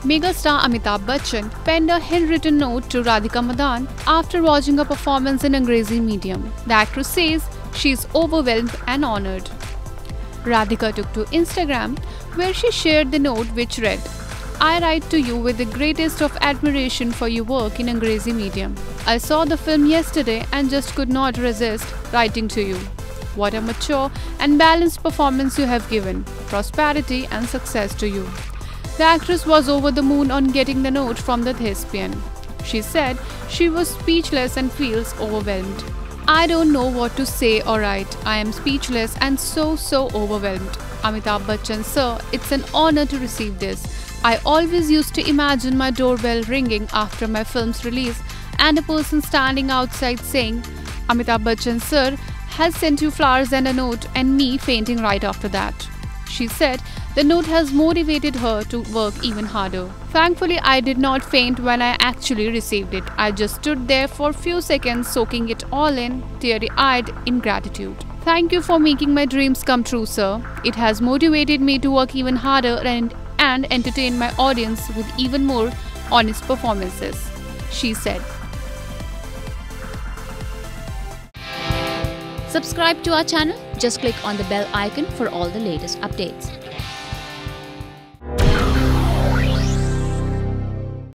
Megastar Amitabh Bachchan penned a handwritten note to Radhika Madan after watching a performance in Angrezi Medium. The actress says she is overwhelmed and honored. Radhika took to Instagram, where she shared the note which read, "I write to you with the greatest of admiration for your work in Angrezi Medium. I saw the film yesterday and just could not resist writing to you. What a mature and balanced performance you have given. Prosperity and success to you." The actress was over the moon on getting the note from the thespian. She said she was speechless and feels overwhelmed. "I don't know what to say or write. I am speechless and so overwhelmed. Amitabh Bachchan sir, it's an honor to receive this. I always used to imagine my doorbell ringing after my film's release and a person standing outside saying, 'Amitabh Bachchan sir has sent you flowers and a note,' and me fainting right after that." She said the note has motivated her to work even harder. "Thankfully, I did not faint when I actually received it. I just stood there for a few seconds soaking it all in, teary-eyed in gratitude. Thank you for making my dreams come true, sir. It has motivated me to work even harder and entertain my audience with even more honest performances," she said. Subscribe to our channel. Just click on the bell icon for all the latest updates.